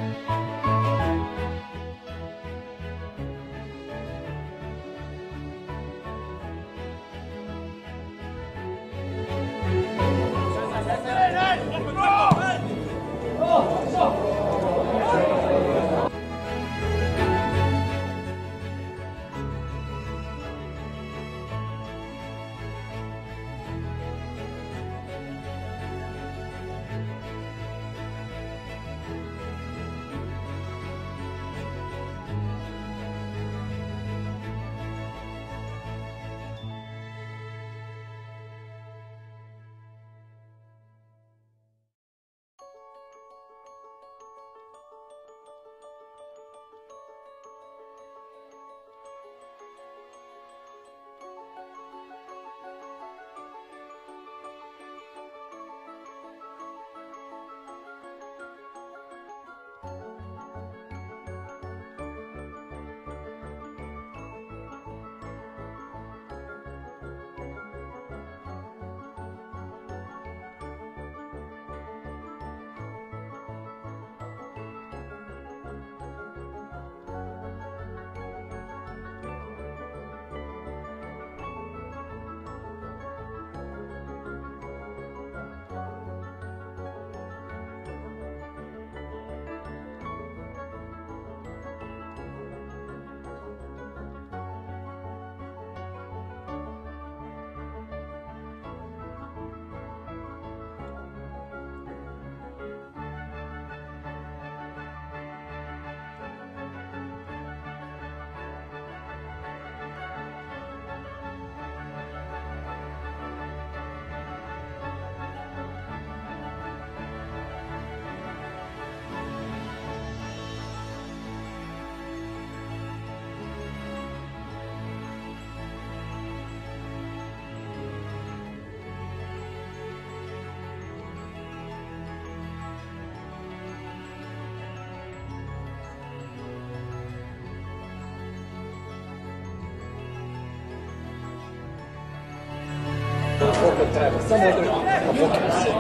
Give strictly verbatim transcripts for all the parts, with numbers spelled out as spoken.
Poco treba, samo održi. A potreba se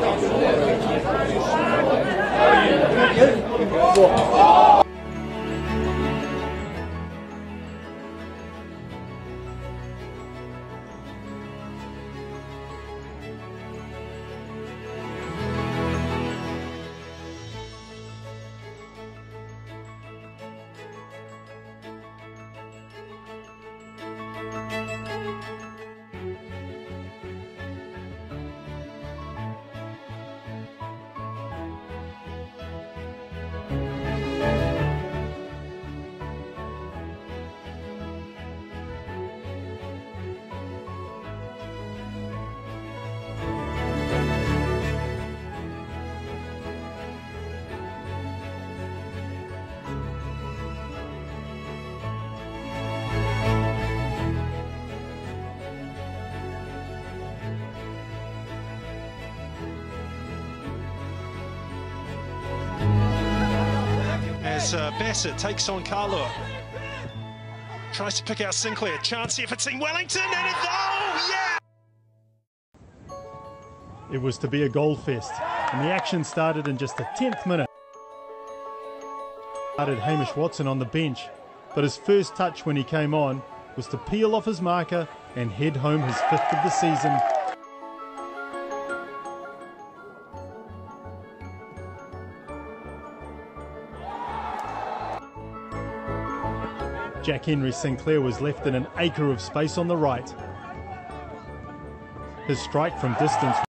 tamo. As uh, Bassett takes on Carlo. Tries to pick out Sinclair. Chance here for Team Wellington, and it's, oh, yeah! It was to be a goal fest, and the action started in just the tenth minute. Started Hamish Watson on the bench, but his first touch when he came on was to peel off his marker and head home his fifth of the season. Jack Henry Sinclair was left in an acre of space on the right. His strike from distance